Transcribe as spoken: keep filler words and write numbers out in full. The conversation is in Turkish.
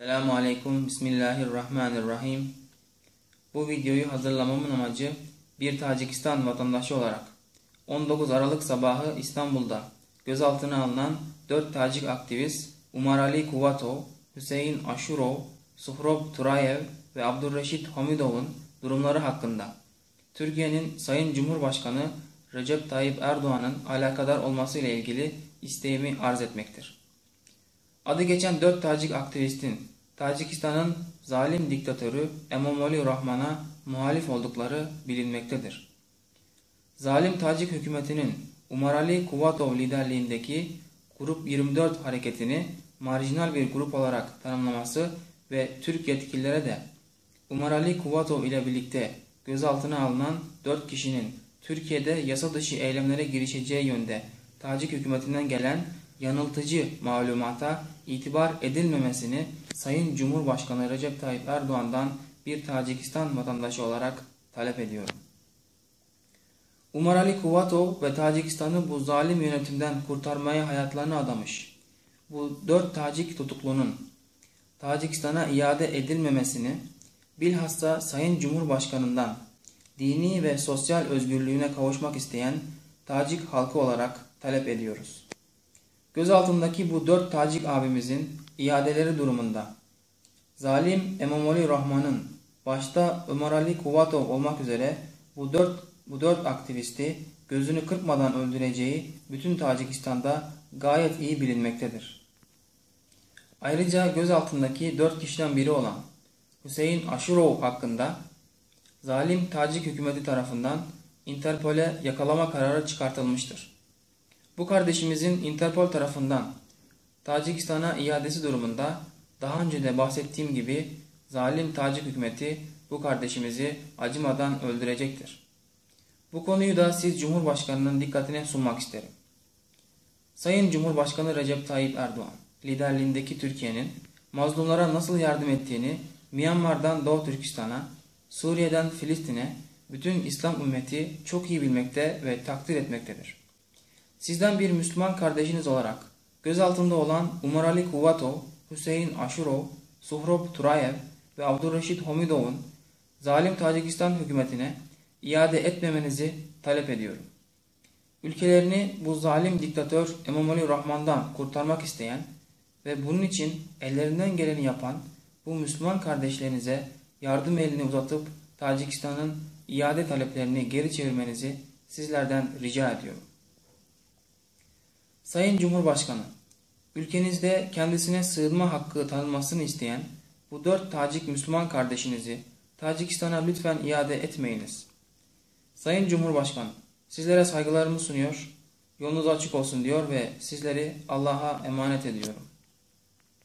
Selamun Aleyküm, Bismillahirrahmanirrahim. Bu videoyu hazırlamamın amacı bir Tacikistan vatandaşı olarak on dokuz Aralık sabahı İstanbul'da gözaltına alınan dört Tacik aktivist Umarali Kuvatov, Hüseyin Ashurov, Suhrob Turayev ve Abdurreşit Hamidov'un durumları hakkında Türkiye'nin Sayın Cumhurbaşkanı Recep Tayyip Erdoğan'ın alakadar olması ile ilgili isteğimi arz etmektir. Adı geçen dört Tacik aktivistin Tacikistan'ın zalim diktatörü Emomali Rahman'a muhalif oldukları bilinmektedir. Zalim Tacik hükümetinin Umarali Kuvatov liderliğindeki Grup yirmi dört hareketini marjinal bir grup olarak tanımlaması ve Türk yetkililere de Umarali Kuvatov ile birlikte gözaltına alınan dört kişinin Türkiye'de yasa dışı eylemlere girişeceği yönde Tacik hükümetinden gelen yanıltıcı malumata itibar edilmemesini Sayın Cumhurbaşkanı Recep Tayyip Erdoğan'dan bir Tacikistan vatandaşı olarak talep ediyorum. Umarali Kuvatov ve Tacikistan'ı bu zalim yönetimden kurtarmaya hayatlarını adamış bu dört Tacik tutuklunun Tacikistan'a iade edilmemesini bilhassa Sayın Cumhurbaşkanı'ndan dini ve sosyal özgürlüğüne kavuşmak isteyen Tacik halkı olarak talep ediyoruz. Gözaltındaki bu dört Tacik abimizin iadeleri durumunda zalim Emomali Rahman'ın başta Umarali Kuvatov olmak üzere bu dört, bu dört aktivisti gözünü kırpmadan öldüreceği bütün Tacikistan'da gayet iyi bilinmektedir. Ayrıca gözaltındaki dört kişiden biri olan Hüseyin Ashurov hakkında zalim Tacik hükümeti tarafından Interpol'e yakalama kararı çıkartılmıştır. Bu kardeşimizin Interpol tarafından Tacikistan'a iadesi durumunda daha önce de bahsettiğim gibi zalim Tacik hükümeti bu kardeşimizi acımadan öldürecektir. Bu konuyu da siz Cumhurbaşkanı'nın dikkatine sunmak isterim. Sayın Cumhurbaşkanı Recep Tayyip Erdoğan liderliğindeki Türkiye'nin mazlumlara nasıl yardım ettiğini Myanmar'dan Doğu Türkistan'a, Suriye'den Filistin'e bütün İslam ümmeti çok iyi bilmekte ve takdir etmektedir. Sizden bir Müslüman kardeşiniz olarak gözaltında olan Umarali Kuvatov, Hüseyin Ashurov, Suhrob Turayev ve Abdurreşit Hamidov'un zalim Tacikistan hükümetine iade etmemenizi talep ediyorum. Ülkelerini bu zalim diktatör Emomali Rahman'dan kurtarmak isteyen ve bunun için ellerinden geleni yapan bu Müslüman kardeşlerinize yardım elini uzatıp Tacikistan'ın iade taleplerini geri çevirmenizi sizlerden rica ediyorum. Sayın Cumhurbaşkanı, ülkenizde kendisine sığınma hakkı tanınmasını isteyen bu dört Tacik Müslüman kardeşinizi Tacikistan'a lütfen iade etmeyiniz. Sayın Cumhurbaşkanı, sizlere saygılarımı sunuyor, yolunuz açık olsun diyor ve sizleri Allah'a emanet ediyorum.